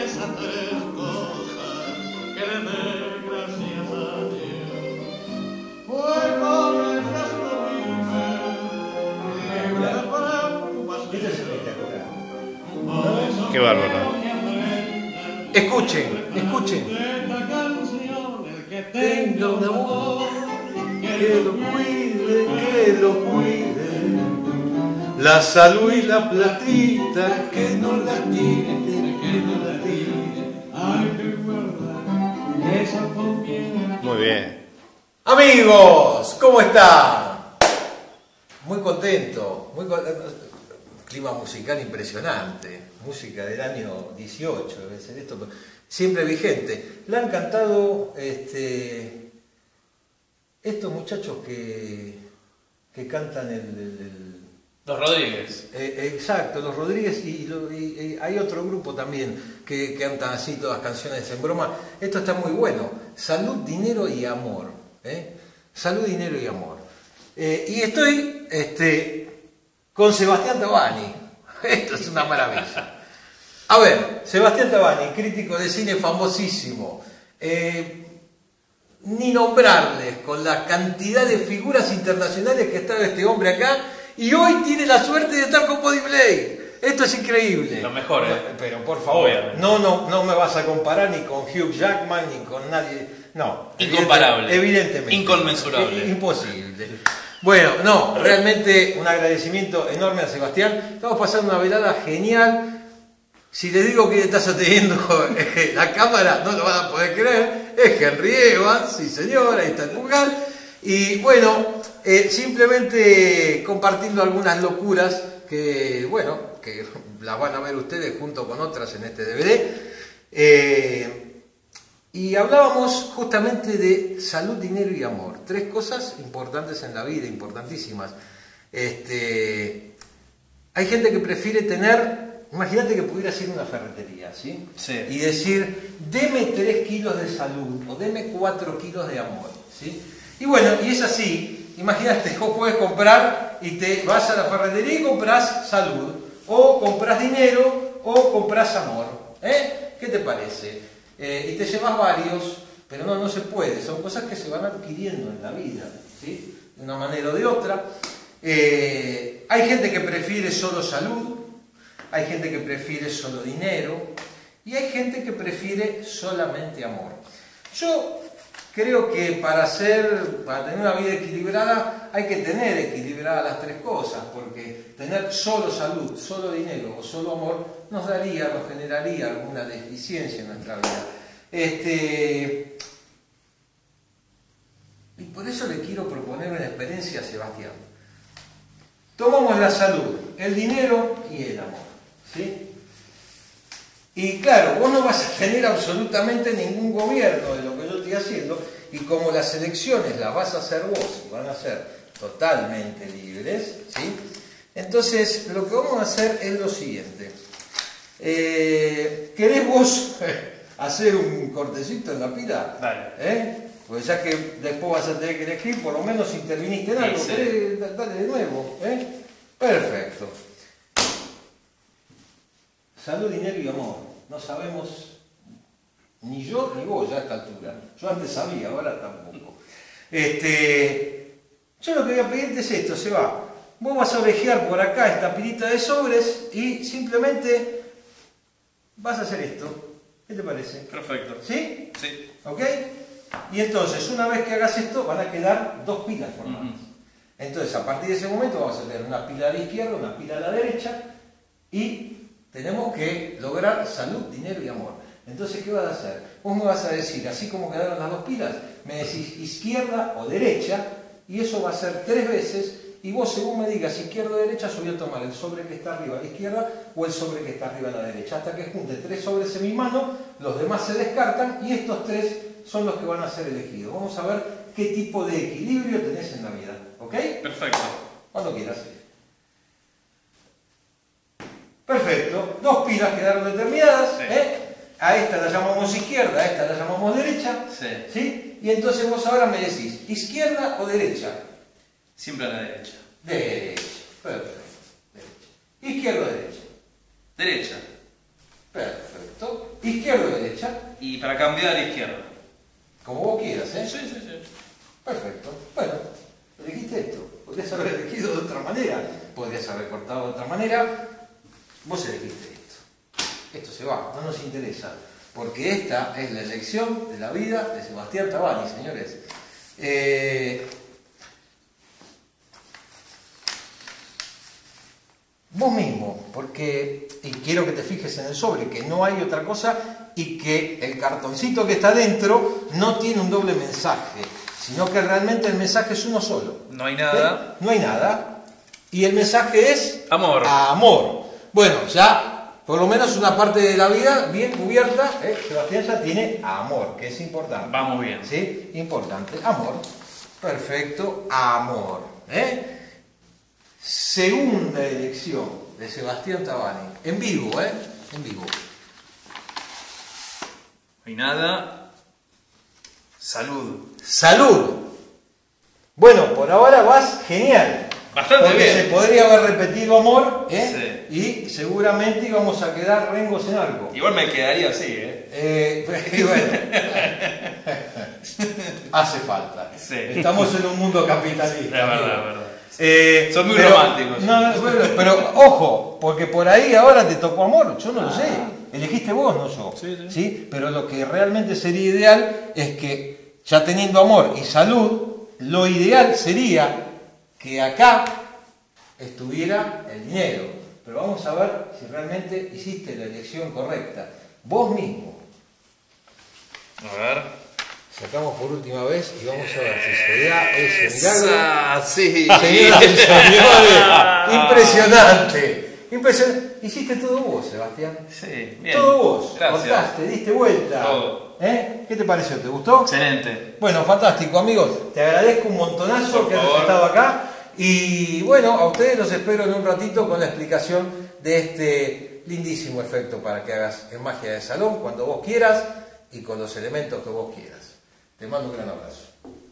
esas tres cosas que le dé gracias a Dios. Fue con el resto vive, libre de preocupaciones. Esto es espectacular. Por eso Qué bárbaro. quiero que aprendan Escuchen, escuchen. esta canción, el que Tenga tenga un un amor amor, que lo cuide, que lo cuide. La salud y la platita, que no la tire, que no la tire. hay que guardar esa confianza. Muy bien. Amigos, ¿cómo están? Muy contento, clima musical impresionante, música del año 18, debe ser esto, pero siempre vigente. Le han cantado estos muchachos que cantan Los Rodríguez. exacto, los Rodríguez y hay otro grupo también que cantan así todas canciones en broma. Esto está muy bueno. Salud, dinero y amor. Salud, dinero y amor. Y estoy con Sebastián Tabani. Esto es una maravilla. A ver, Sebastián Tabani, crítico de cine famosísimo. Ni nombrarles con la cantidad de figuras internacionales que está este hombre acá. Y hoy tiene la suerte de estar con Body Blade. Esto es increíble. Lo mejor, Pero por favor, obviamente. no me vas a comparar ni con Hugh Jackman ni con nadie. No. Incomparable. Evidentemente. Inconmensurable. Imposible. Bueno, no, realmente un agradecimiento enorme a Sebastián. Estamos pasando una velada genial. Si les digo que estás atendiendo la cámara, no lo van a poder creer. Es Henry Evans, sí señor, ahí está el Pugal. Y bueno, simplemente compartiendo algunas locuras que, bueno, que las van a ver ustedes junto con otras en este DVD. Y hablábamos justamente de salud, dinero y amor. Tres cosas importantes en la vida, importantísimas. Hay gente que prefiere tener, imagínate que pudieras ir a una ferretería, ¿sí? Sí. Y decir, deme 3 kilos de salud o deme 4 kilos de amor, ¿sí? Y bueno, y es así, imagínate, vos podés comprar y te vas a la ferretería y compras salud, o compras dinero, o compras amor. ¿Qué te parece? Y te llevas varios, pero no se puede, son cosas que se van adquiriendo en la vida, ¿sí? De una manera o de otra. Hay gente que prefiere solo salud, hay gente que prefiere solo dinero, y hay gente que prefiere solamente amor. Yo creo que para tener una vida equilibrada hay que tener equilibradas las tres cosas, porque tener solo salud, solo dinero o solo amor nos generaría alguna deficiencia en nuestra vida. Y por eso le quiero proponer una experiencia a Sebastián. Tomamos la salud, el dinero y el amor, ¿sí? Y claro, vos no vas a tener absolutamente ningún gobierno de lo que yo estoy haciendo, y como las elecciones las vas a hacer vos y van a ser totalmente libres, ¿sí? Entonces lo que vamos a hacer es lo siguiente. ¿Querés vos hacer un cortecito en la pila? Dale. Pues ya que después vas a tener que elegir, por lo menos interviniste en algo. Sí. ¿Querés? Dale de nuevo. Perfecto. Salud, dinero y amor. No sabemos ni yo ni vos ya a esta altura. Yo antes sabía, ahora tampoco. Yo lo que voy a pedirte es esto, Seba. Vos vas a orejear por acá esta pilita de sobres y simplemente vas a hacer esto. ¿Qué te parece? Perfecto. ¿Sí? Sí. ¿Ok? Y entonces, una vez que hagas esto, van a quedar 2 pilas formadas. Entonces, a partir de ese momento vamos a tener una pila a la izquierda, una pila a la derecha y tenemos que lograr salud, dinero y amor. Entonces, ¿qué vas a hacer? Vos me vas a decir, así como quedaron las 2 pilas, me decís izquierda o derecha, y eso va a ser 3 veces, y vos según me digas izquierda o derecha, yo voy a tomar el sobre que está arriba a la izquierda o el sobre que está arriba a la derecha, hasta que junte 3 sobres en mi mano, los demás se descartan, y estos 3 son los que van a ser elegidos. Vamos a ver qué tipo de equilibrio tenés en la vida, ¿ok? Perfecto. Cuando quieras. Perfecto, 2 pilas quedaron determinadas, Sí. A esta la llamamos izquierda, a esta la llamamos derecha, Sí. ¿sí? Y entonces vos ahora me decís, ¿izquierda o derecha? Siempre a la derecha. Derecha, perfecto, derecha. ¿Izquierda o derecha? Derecha. Perfecto. ¿Izquierda o derecha? Y para cambiar a la izquierda. Como vos quieras, ¿eh? Sí, sí, sí. Perfecto. Bueno, elegiste esto. Podrías haber elegido de otra manera. Podrías haber cortado de otra manera. Vos elegiste esto. Esto se va, no nos interesa. Porque esta es la elección de la vida de Sebastián Tabani, señores. Vos mismo, porque, y quiero que te fijes en el sobre, que no hay otra cosa y que el cartoncito que está dentro no tiene un doble mensaje, sino que realmente el mensaje es uno solo. No hay nada. ¿Sí? No hay nada. Y el mensaje es Amor. Amor. Bueno, ya por lo menos una parte de la vida bien cubierta. Sebastián ya tiene amor, que es importante. Vamos bien. ¿Sí? Importante. Amor. Perfecto. Amor. Segunda elección de Sebastián Tabani. En vivo, En vivo. No hay nada. Salud. Salud. Bueno, por ahora vas genial. Bastante porque bien. se podría haber repetido amor, Sí. Y seguramente íbamos a quedar rengos en algo. Igual me quedaría así, Y bueno, hace falta. Sí. Estamos en un mundo capitalista. Es verdad, amigo. es verdad. Son muy pero- románticos. No, bueno, pero ojo, porque por ahí ahora te tocó amor, yo no lo sé. Elegiste vos, no yo. Sí. Pero lo que realmente sería ideal es que, ya teniendo amor y salud, lo ideal sería que acá estuviera el dinero. Pero vamos a ver si realmente hiciste la elección correcta. Vos mismo. A ver. Sacamos por última vez y vamos a ver si se da ese milagro. Esa, sí. Señoras y señores, impresionante. Impresionante. Hiciste todo vos, Sebastián. Sí, bien. Todo vos. Gracias. Cortaste, diste vuelta. Todo. ¿Qué te pareció? ¿Te gustó? Excelente. Bueno, fantástico, amigos. Te agradezco un montonazo Por que hayas favor. estado acá. Y bueno, a ustedes los espero en un ratito con la explicación de este lindísimo efecto para que hagas en magia de salón cuando vos quieras y con los elementos que vos quieras. Te mando un gran abrazo.